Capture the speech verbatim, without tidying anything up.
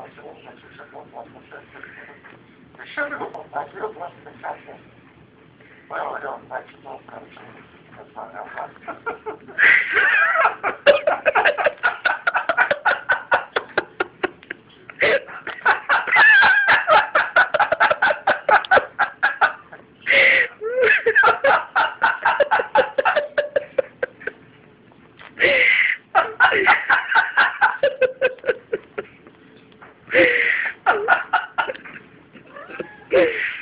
Well, I don't like to know that's not how Ha ha ha ha!